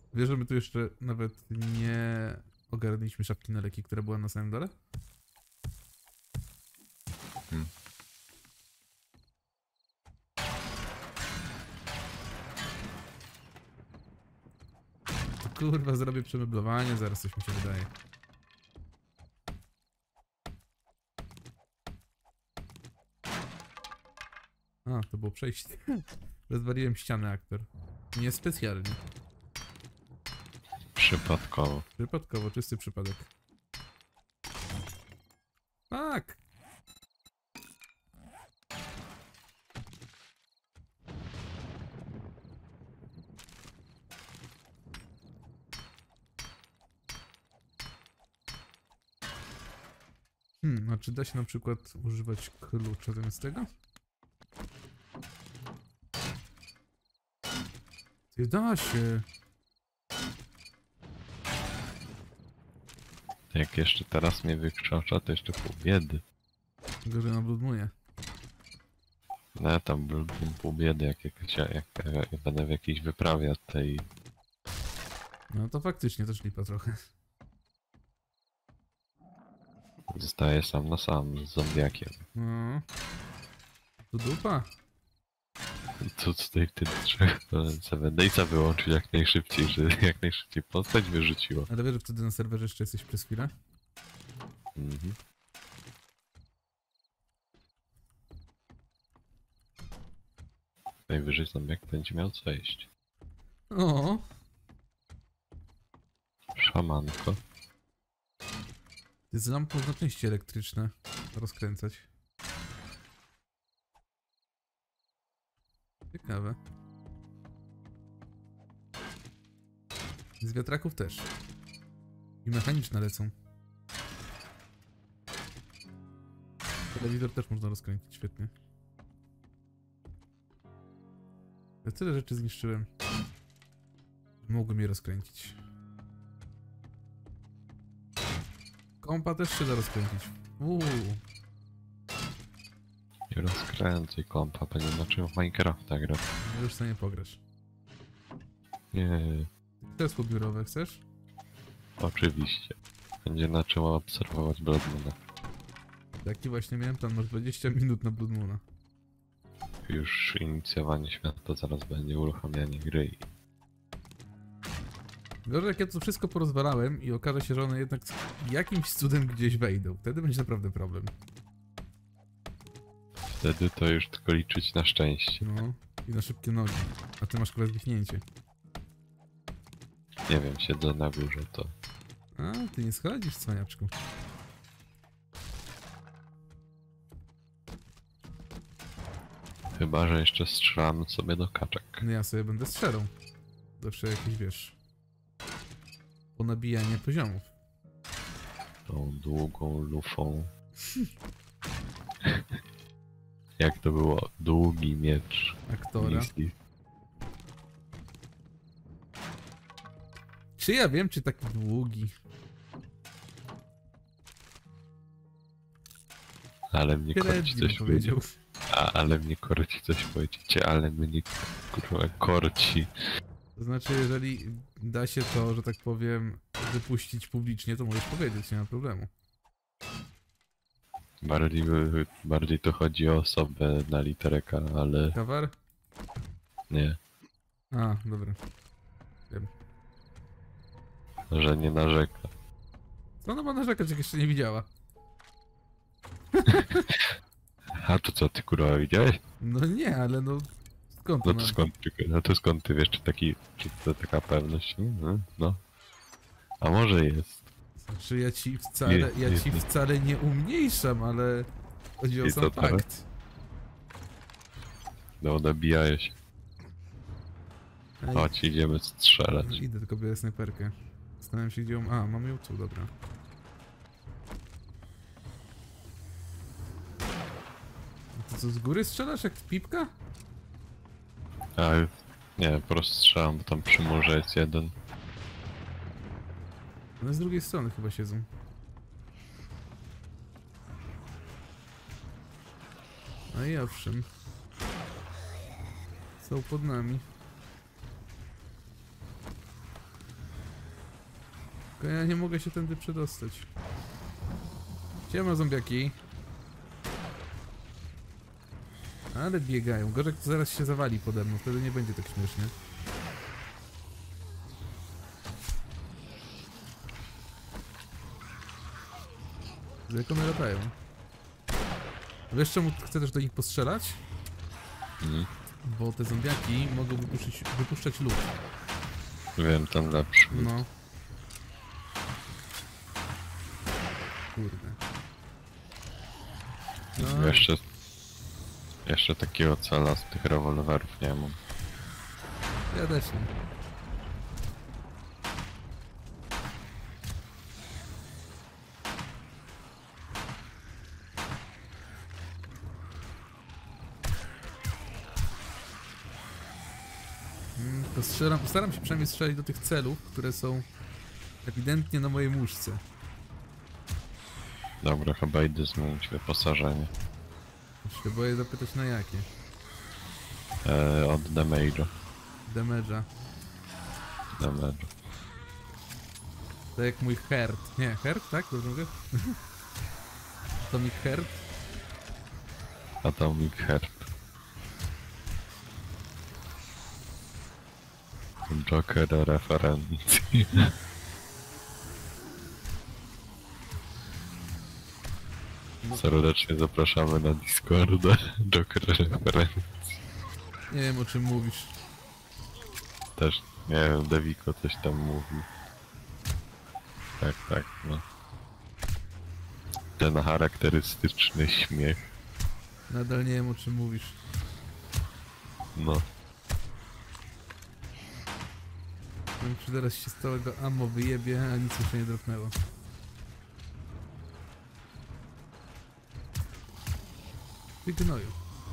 Wiesz, że my tu jeszcze nawet nie ogarnęliśmy szafki na leki, która była na samym dole? Hmm. To kurwa, zrobię przemeblowanie, zaraz coś mi się wydaje. A, to było przejście. Rozwaliłem ścianę, aktor. Niespecjalnie. Przypadkowo. Przypadkowo, czysty przypadek. Tak! Hmm, a czy da się na przykład używać klucza zamiast tego? Nie da się. Jak jeszcze teraz mnie wykrzacza, to jeszcze pół biedy. Gorzej na bludmuje. No ja tam był pół biedy, jak, jak, jak, jak, jak będę w jakiejś wyprawie od tej... No to faktycznie też lipa trochę. Zostaję sam na sam z zombiakiem. No. To dupa. Co tutaj w tym trzech Date'a wyłączyć jak najszybciej, że jak najszybciej postać wyrzuciła. Ale wiesz, że wtedy na serwerze jeszcze jesteś przez chwilę? Mhm. Najwyżej zombiak będzie miał co jeść. O, Szamanko. z lampą na części elektryczne rozkręcać. Ciekawe. Z wiatraków też. I mechaniczne lecą. Telewizor też można rozkręcić, świetnie. Ja tyle rzeczy zniszczyłem. Mogłem je rozkręcić. Kompa też się da rozkręcić. Uuu. Nie rozkręcaj kompa, będzie na czym w Minecrafta gra. Już sobie nie pograsz. Nie, Krzesło biurowe chcesz? oczywiście. Będzie na czym obserwować Bloodmoona. Taki właśnie miałem plan, masz dwadzieścia minut na Blood Moona. Już inicjowanie świata, zaraz będzie uruchamianie gry i Gorzej jak ja to wszystko porozwalałem i okaże się, że one jednak jakimś cudem gdzieś wejdą. Wtedy będzie naprawdę problem. wtedy to już tylko liczyć na szczęście. No. I na szybkie nogi. A ty masz akurat wichnięcie. Nie wiem, siedzę na górze, to A, ty nie schodzisz, cwaniaczku. chyba, że jeszcze strzelamy sobie do kaczek. No ja sobie będę strzelał. Zawsze jakieś, wiesz... Ponabijanie poziomów. Tą długą lufą. Jak to było? Długi miecz. Aktora. Misji. Czy ja wiem, czy taki długi? Ale mnie korci Średni bym coś powiedział. powiedzieć. A, ale mnie korci coś powiedzieć. Ale mnie kurwa korci. To znaczy, jeżeli da się to, że tak powiem, wypuścić publicznie, to możesz powiedzieć, nie ma problemu. Bardziej, bardziej to chodzi o osobę na literę K, ale Kawar? nie, A, dobra. Wiem. że nie narzeka. Co ona ma narzekać, jak jeszcze nie widziała? A to co, ty kurwa widziałeś? No nie, ale no... Skąd No ona? to skąd ty, no to skąd ty wiesz, czy taki, czy to taka pewność? No, no. A może jest. Znaczy ja ci wcale, Nie, ja nie, ci nie. wcale nie umniejszam, ale... Chodzi o I sam to teraz? fakt. No, nabijają się. Ej, Chodź, idziemy strzelać. idę, tylko biorę snajperkę. Zastanawiam się, gdzie ją... A, mam ją tu, dobra. A to co, z góry strzelasz jak pipka? A, nie, po prostu strzelam, bo tam przy murze jest jeden. One z drugiej strony chyba siedzą. A i owszem. Są pod nami. Tylko ja nie mogę się tędy przedostać. Siema zombiaki. Ale biegają. Gorzek to zaraz się zawali pode mną, wtedy nie będzie tak śmiesznie. Jak one latają? Wiesz czemu chcę też do nich postrzelać? Mhm. Bo te zombiaki mogą wypuszczać, wypuszczać lód. Wiem, ten lepszy. No. Kurde. No, Jeszcze... Jeszcze takiego cela z tych rewolwerów nie mam. ja też nie. Mm, To strzelam, staram się przynajmniej strzelić do tych celów, które są ewidentnie na mojej muszce. Dobra, chyba idę zmienić wyposażenie. Już się boję zapytać na jakie. E, od damage'a. Damage'a. Damage. Tak jak mój herd. Nie, herd, tak? Dobrze mówię? Atomic herd? Atomic Herb. Joker referencji. Serdecznie zapraszamy na Discorda. Joker referencji. Nie wiem o czym mówisz. Też, nie wiem, Deviko coś tam mówił. Tak, tak, no. Ten charakterystyczny śmiech. Nadal nie wiem o czym mówisz. No. Wiem, czy teraz się z całego ammo wyjebie, a nic jeszcze nie dropnęło. Ty gnoju.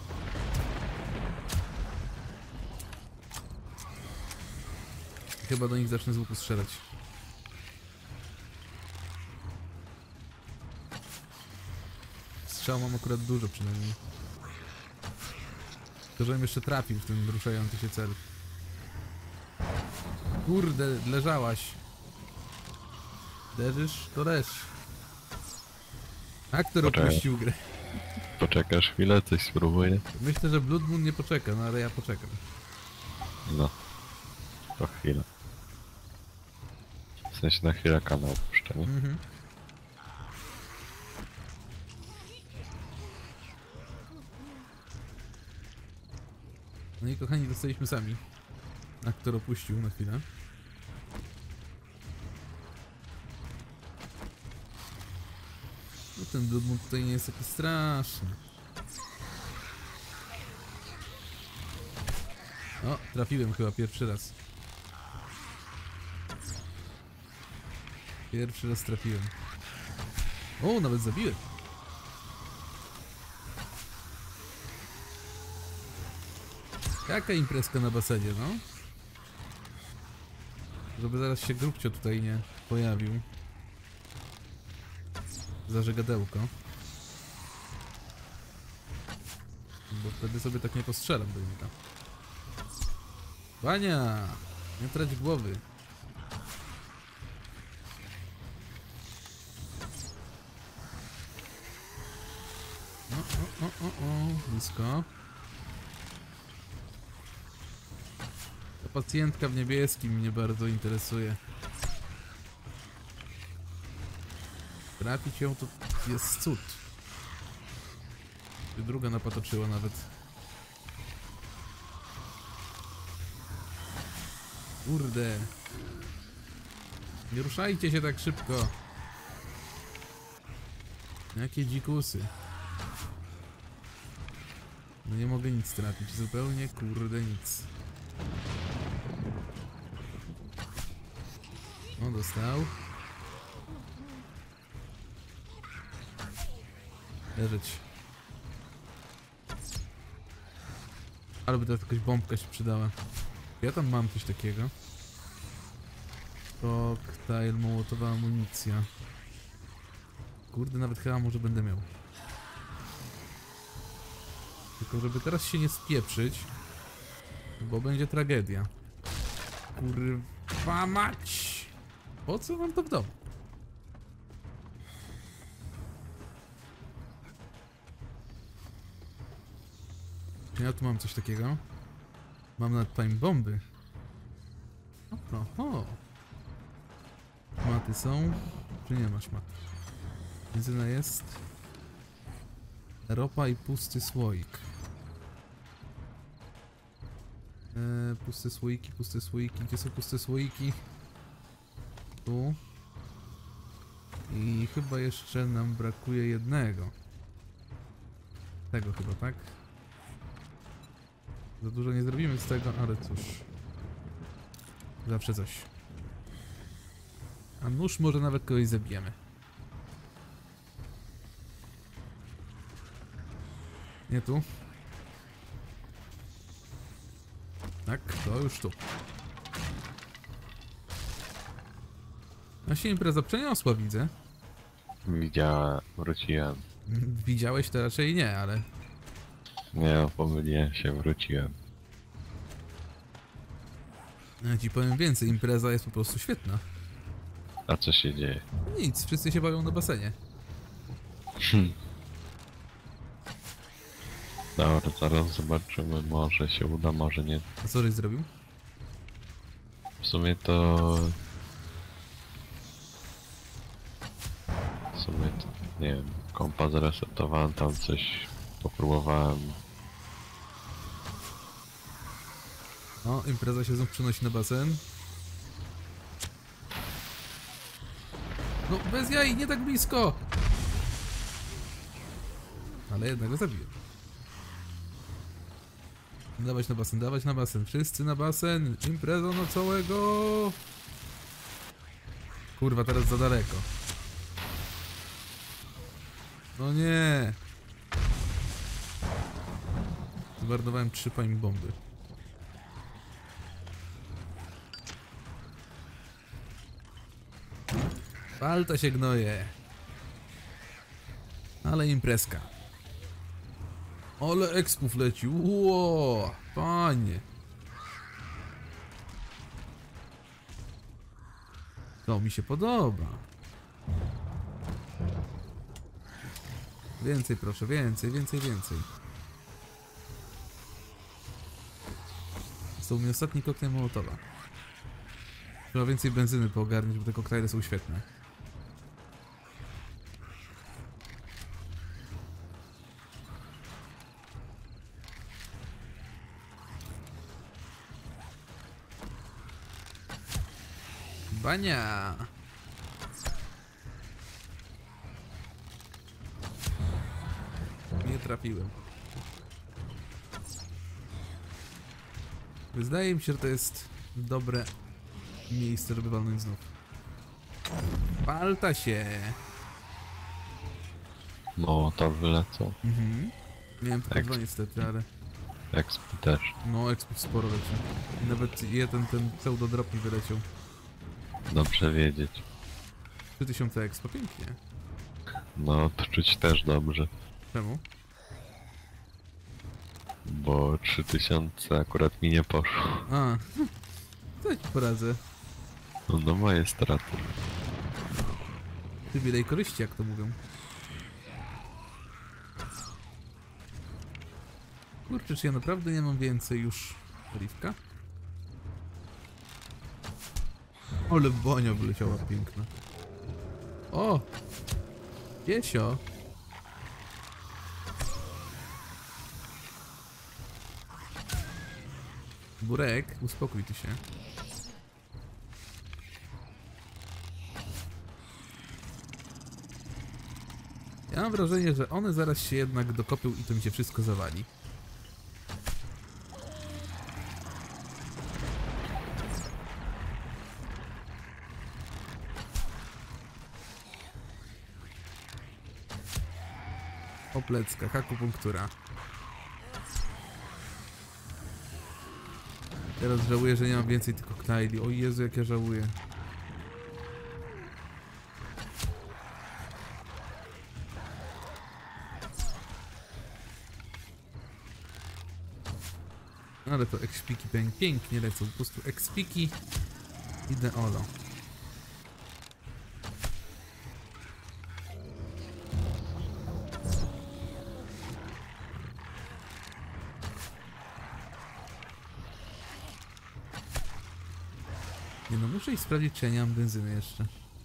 Chyba do nich zacznę z łuku strzelać. Strzał mam akurat dużo przynajmniej. To, żebym jeszcze trafił w ten ruszający się cel. Kurde, leżałaś. Leżysz, to leż. Aktor Poczekaj. opuścił grę. Poczekasz chwilę, coś spróbuję? Myślę, że Blood Moon nie poczeka, no ale ja poczekam. No. To chwilę. W sensie na chwilę kanał puszczę, nie? Mhm. No i kochani, zostaliśmy sami. Aktor opuścił na chwilę. No ten Blood Moon tutaj nie jest taki straszny. O, trafiłem chyba pierwszy raz. Pierwszy raz trafiłem. O, nawet zabiłem. Jaka imprezka na basenie, no? Żeby zaraz się grubcio tutaj nie pojawił. Zażegadełko. Bo wtedy sobie tak nie postrzelam do niego. Bania! Nie trać głowy. O, o, o, o, o, blisko. Ta pacjentka w niebieskim mnie bardzo interesuje. Trafić ją to jest cud. Druga napatoczyła nawet. Kurde. Nie ruszajcie się tak szybko. Jakie dzikusy. No nie mogę nic trafić, zupełnie kurde nic. O, dostał. Leżeć. Ale by to jakaś bombka się przydała. Ja tam mam coś takiego. Koktajl, mołotowa amunicja. Kurde, nawet chyba może będę miał. Tylko żeby teraz się nie spieprzyć, bo będzie tragedia. Kurwa mać! Po co mam to w domu? Czy ja tu mam coś takiego? Mam nawet time bomby. Oho. Maty są? Czy nie masz mat? Benzyna jest. Ropa i pusty słoik. Eee, puste słoiki, puste słoiki. Gdzie są puste słoiki? Tu. I chyba jeszcze nam brakuje jednego. Tego chyba, tak? Za dużo nie zrobimy z tego, ale cóż. Zawsze coś. A nóż może nawet kogoś zabijemy. Nie tu. Tak, to już tu. A się impreza przeniosła, widzę. Widziałem, wróciłem. Widziałeś to raczej nie, ale... Nie, pomyliłem się, wróciłem. Ja ci powiem więcej, impreza jest po prostu świetna. A co się dzieje? Nic, wszyscy się bawią na basenie. Dobra, zaraz zobaczymy, może się uda, może nie. A co żeś zrobił? W sumie to... W sumie to, nie wiem, kompa zresetowałem, tam coś popróbowałem. O, impreza się znów przenosi na basen. No, bez jaj, nie tak blisko! Ale jednego zabiłem. Dawać na basen, dawać na basen. Wszyscy na basen. Impreza na całego. Kurwa, teraz za daleko. No nie. Zmarnowałem trzy time bomby. Palta się gnoje. Ale imprezka. Ale ekspów leci. Ło, panie. To mi się podoba. Więcej proszę, więcej, więcej, więcej. Został mi ostatni koktajl Mołotowa. Trzeba więcej benzyny poogarnić, bo te koktajle są świetne. Bania! Nie trafiłem. Wydaje mi się, że to jest dobre miejsce, żeby walnąć znów. Palta się! No, to wylecą. Mhm. Miałem tylko Exp. dwa niestety, ale... Exp też. No, ekspów sporo leci. I nawet jeden ten pseudodrop mi wyleciał. Dobrze wiedzieć. trzy tysiące expo, pięknie. No, to czuć też dobrze. Czemu? Bo trzy tysiące akurat mi nie poszło. A, to ja ci poradzę. No, no moje straty. Przywilej korzyści, jak to mówią. Kurczę, czy ja naprawdę nie mam więcej już oliwka? Ale bonia wyleciała piękna. O! Piesio! Burek, uspokój ty się. Ja mam wrażenie, że one zaraz się jednak dokopią i to mi się wszystko zawali. O pleckach, akupunktura. Teraz żałuję, że nie mam więcej tych koktajli. O Jezu, jak ja żałuję. Ale to ekspiki pięknie lecą, po prostu ekspiki i deolo. Nie no, muszę iść sprawdzić, czy ja nie mam benzyny jeszcze.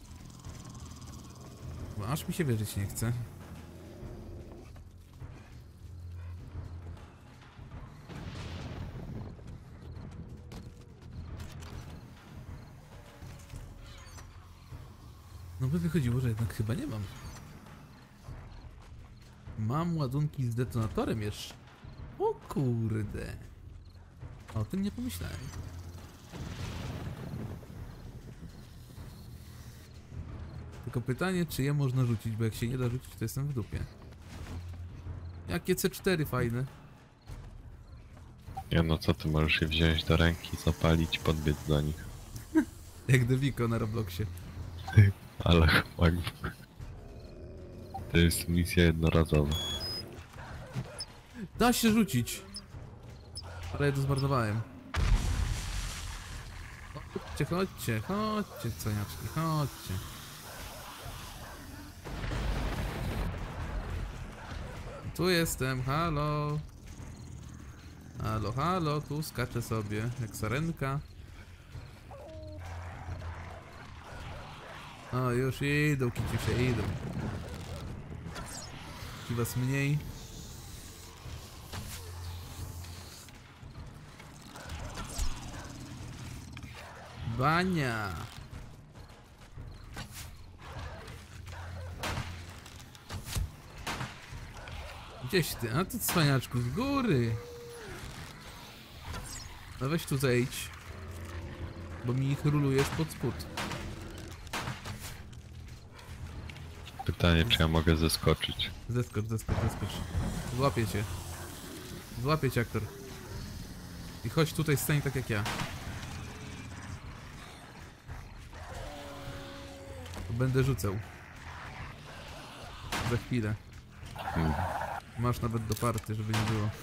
Bo aż mi się wierzyć nie chce. No by wychodziło, że jednak chyba nie mam. Mam ładunki z detonatorem jeszcze. O kurde. O tym nie pomyślałem. Tylko pytanie, czy je można rzucić, bo jak się nie da rzucić, to jestem w dupie. Jakie C cztery fajne. Nie no, co ty możesz je wziąć do ręki, zapalić, podbiec do nich. Jak Deviko na Robloxie. Ale chłop. To jest misja jednorazowa. Da się rzucić. Ale ja to zmarnowałem. Chodźcie, chodźcie, chodźcie, coniaczki, chodźcie. Tu jestem, halo. Halo, halo, tu skaczę sobie, jak sarenka. O, już idą, kiciusie, idą. Ci was mniej. Bania. Gdzieś ty? A ty cwaniaczku, z góry. No weź tu zejdź. Bo mi ich rulujesz pod spód. Pytanie, czy ja mogę zeskoczyć? Zeskocz, zeskocz, zeskocz. Złapię cię. Złapię cię, aktor. I chodź tutaj, stań tak jak ja. To będę rzucał. Za chwilę. Hmm. Masz nawet do party, żeby nie było.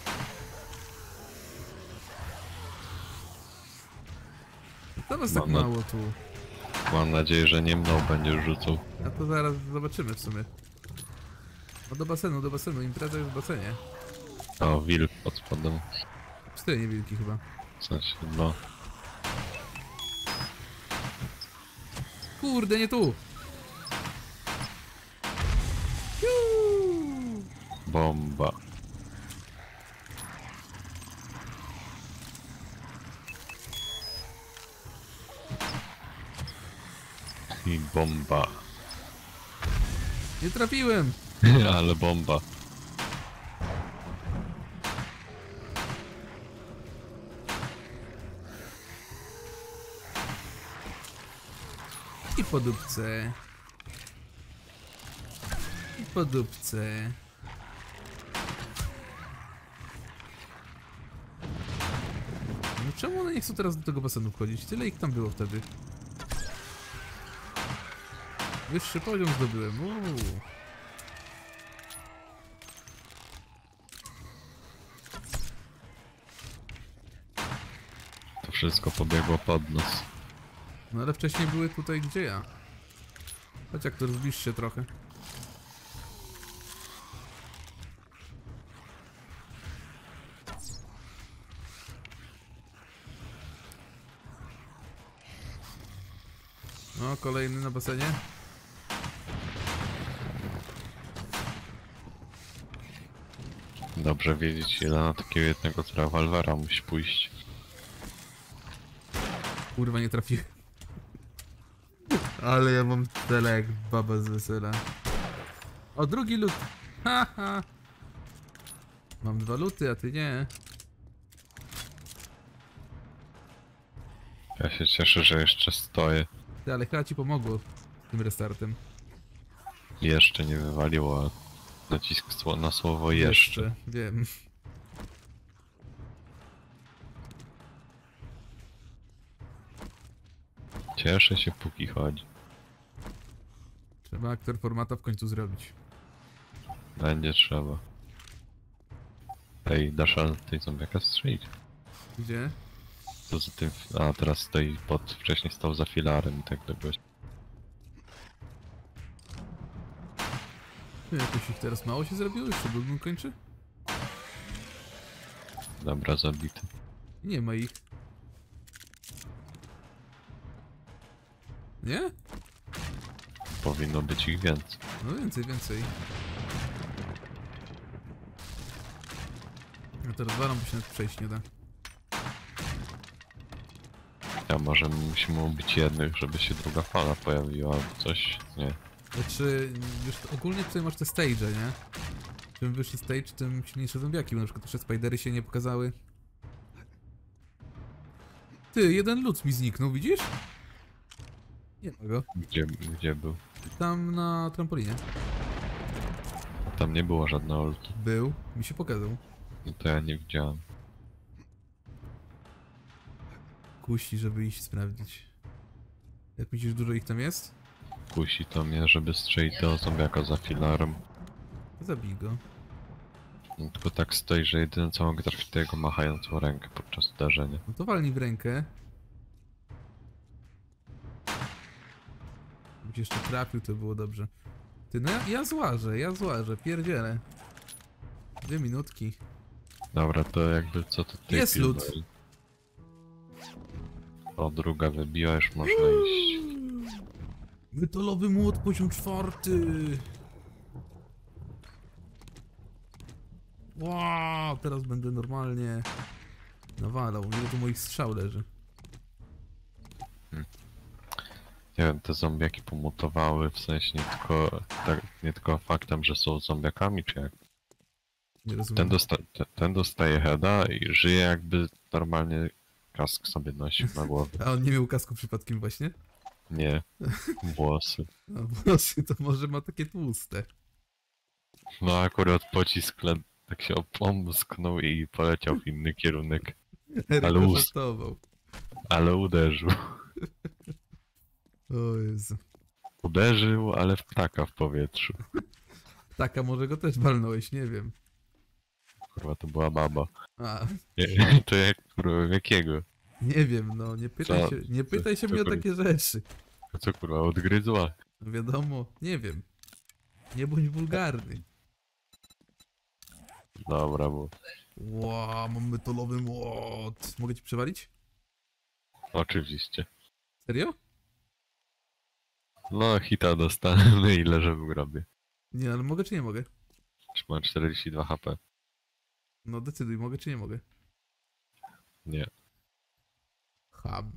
Co was tak Mam na- mało tu? Mam nadzieję, że nie mną będziesz rzucał. A to zaraz zobaczymy w sumie. No do basenu, do basenu, impreza już w basenie. O, wilk pod spodem. Cztery niewilki chyba. W sensie, no. Kurde, nie tu! Juuu! Bomba. I bomba. Nie trafiłem! Ale bomba. I po dupce. I po dupce. No czemu one nie chcą teraz do tego basenu wchodzić? Tyle ich tam było wtedy. Wyższy poziom zdobyłem. Uuu. To wszystko pobiegło pod nos. No ale wcześniej były tutaj gdzie ja. Chodź jak to zbliż się trochę. No, kolejny na basenie. Dobrze wiedzieć, ile na takiego jednego z rewolwera musi pójść. Kurwa, nie trafiłem. Ale ja mam tyle jak baba z wesela. O, drugi lód. Haha. Mam dwa luty, a ty nie. Ja się cieszę, że jeszcze stoję. Ty, ale chyba ci pomogło tym restartem. Jeszcze nie wywaliło. Nacisk sło- na słowo jeszcze. Wiem. Cieszę się, póki chodzi. Trzeba aktor formata w końcu zrobić. Będzie trzeba. Ej, dasz radę tej zombiaka strzelić? Gdzie? Poza tym... A, teraz stoi pod... Wcześniej stał za filarem i tak dobyłeś. Ty, jakoś ich teraz mało się zrobiło? Jeszcze Bloodmoon kończy? Dobra, zabity. Nie ma ich. Nie? Powinno być ich więcej. No więcej, więcej. No teraz walą, bo się nawet przejść nie da. A może musimy ubić jednych, żeby się druga fala pojawiła albo coś? Nie. Znaczy, już ogólnie tutaj masz te stage'e, nie? Czym wyższy stage, tym silniejsze zombiaki, bo na przykład jeszcze spidery się nie pokazały. Ty, jeden lud mi zniknął, widzisz? Nie ma go. Gdzie, gdzie był? Tam na trampolinie. Tam nie było żadnego lutu. Był, mi się pokazał. No to ja nie widziałem. Kusi, żeby iść sprawdzić. Jak myślisz, dużo ich tam jest? Kusi to mnie, żeby strzelić do zombiaka za filarem. Zabij go. No, tylko tak stoi, że jedyne co mogę trafić to jego machającą rękę podczas uderzenia. No to walnij w rękę. Gdybyś jeszcze trafił, to było dobrze. Ty, no ja, ja złażę, ja złażę, pierdzielę. Dwie minutki. Dobra, to jakby co to ty Jest lód. pilnuje? O, druga wybiła, już można iść. Metalowy młot, poziom czwarty. Wow, teraz będę normalnie nawalał. Ile tu moich strzał leży? Nie wiem, te zombiaki pomutowały, w sensie nie tylko, tak, nie tylko faktem, że są zombiakami, czy jak? Nie rozumiem. Ten, dosta ten, ten dostaje heada i żyje jakby normalnie kask sobie nosił na głowie. A on nie miał kasku przypadkiem właśnie? Nie, włosy. A włosy to może ma takie tłuste. No akurat pocisk le- tak się opomsknął i poleciał w inny kierunek, Ale ust- Rekomendował. ale uderzył. O Jezu. Uderzył, ale w ptaka w powietrzu. Taka może go też walnąłeś, nie wiem. Kurwa, to była baba. A, Nie, to jak, kurwa, jakiego? nie wiem, no nie pytaj Co? się, nie pytaj się Co, mnie o kurwa? takie rzeczy. To co, kurwa, odgryzła? No wiadomo, nie wiem. Nie bądź wulgarny. Dobra, bo Ła, mam metalowy młot. Mogę ci przewalić? oczywiście. Serio? No, hita dostanę i leżę w grobie. Nie, ale mogę czy nie mogę? Już mam czterdzieści dwa H P. No decyduj, mogę czy nie mogę? Nie. Ham.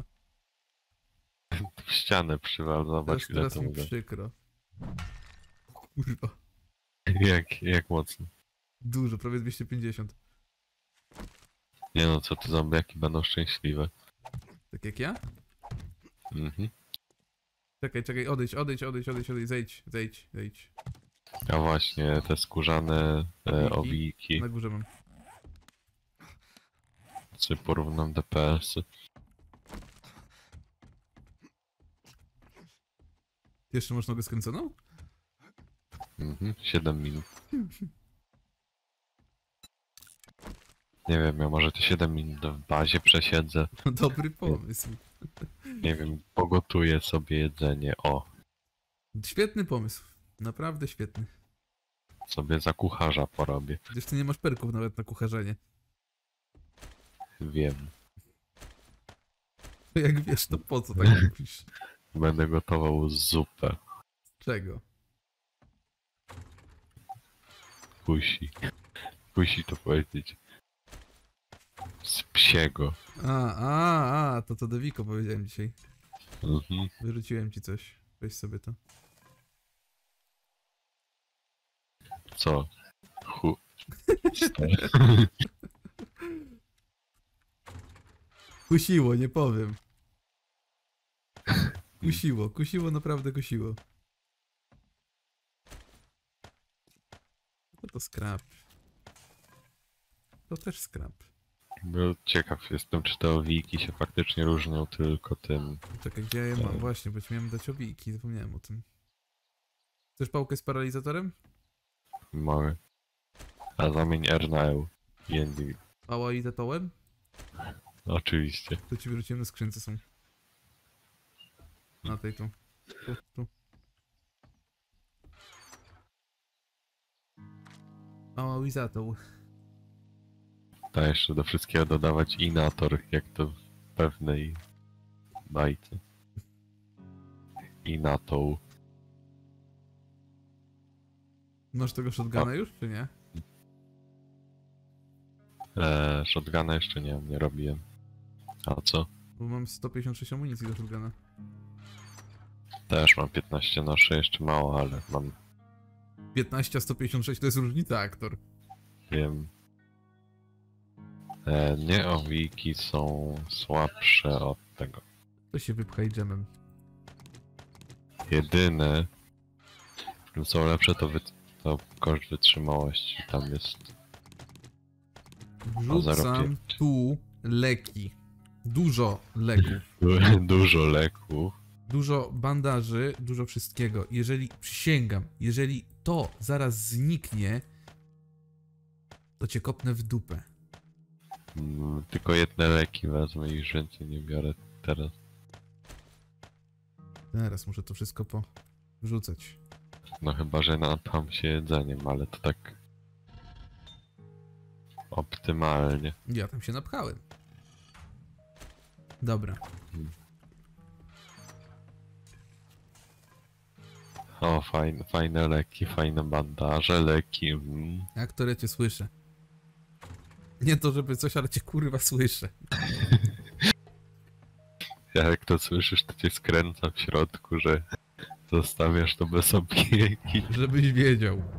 W ścianę przywal, Teraz, zobacz ile teraz to mi mogę. przykro. Kurwa. Jak, jak mocno. Dużo, prawie dwieście pięćdziesiąt. Nie no, co te zombiaki będą szczęśliwe. Tak jak ja? Mhm. Czekaj, czekaj, odejdź, odejdź, odejdź, odejdź, odejdź, zejdź, zejdź, zejdź. A właśnie, te skórzane e, Owiki? owiki, Na górze mam. czy porównam D P S-y. Ty jeszcze masz nogę skręconą? Mhm, siedem minut. Nie wiem, ja może te siedem minut w bazie przesiedzę. Dobry pomysł. Nie wiem, pogotuję sobie jedzenie. O, Świetny pomysł. Naprawdę świetny. sobie za kucharza porobię. Przecież ty nie masz perków nawet na kucharzenie. Wiem. To jak wiesz, to po co tak mówisz? Będę gotował zupę. Czego? Kusi. Kusi to powiedzieć. Z psiego. A, a, a, to co Deviko powiedziałem dzisiaj. Mhm. Wyrzuciłem ci coś. Weź sobie to. Co? Hu. Kusiło, nie powiem. Kusiło, kusiło, naprawdę kusiło. No to scrap. To też scrap. No, ciekaw jestem, czy te owiki się faktycznie różnią tylko tym. Czekaj, gdzie ja je mam? Właśnie, bo ci miałem dać owiki, zapomniałem o tym. Chcesz pałkę z paralizatorem? Mogę. A zamień R na E. Język. Pała i tetołem? Oczywiście. To ci wyrzuciłem na skrzynce są. Na tej tu. Tu, tu. Mała Wizatoł. Da jeszcze do wszystkiego dodawać inator, jak to w pewnej bajce. i na tą. Masz tego shotguna już, czy nie? Eee, shotguna jeszcze nie, nie robiłem. A co? Bo mam sto pięćdziesiąt sześć amunicji do shotguna. Też mam piętnaście noszy, jeszcze mało, ale mam, piętnaście a sto pięćdziesiąt sześć to jest różnica, aktor. wiem. Eee, nie owiki są słabsze od tego. To się wypchaj dżemem. Jedyne, w czym są lepsze, to, wy, to koszt wytrzymałości. Tam jest. zero Wrzucam pięć. tu leki. Dużo leków. Dużo leków. Dużo bandaży, dużo wszystkiego. Jeżeli, przysięgam, jeżeli to zaraz zniknie, to cię kopnę w dupę. Mm, tylko jedne leki wezmę i już więcej nie biorę teraz. Teraz muszę to wszystko po wrzucać. No chyba, że napam się jedzeniem, ale to tak optymalnie. Ja tam się napchałem. Dobra. O, fajne, fajne leki, fajne bandaże, leki. Mm. Aktorę cię słyszę. Nie to, żeby coś, ale cię kurwa słyszę. Jak to słyszysz, to cię skręca w środku, że zostawiasz to bez opieki. Żebyś wiedział.